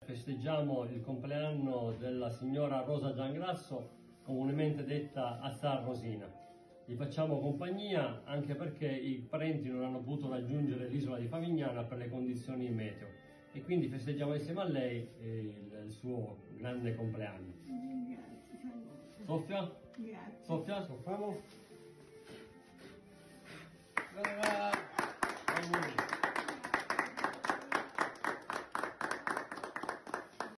Festeggiamo il compleanno della signora Rosa Giangrasso, comunemente detta Assar Rosina. Gli facciamo compagnia anche perché i parenti non hanno potuto raggiungere l'isola di Favignana per le condizioni meteo e quindi festeggiamo insieme a lei il suo grande compleanno. Grazie. Soffia? Grazie. Soffia, soffiamo?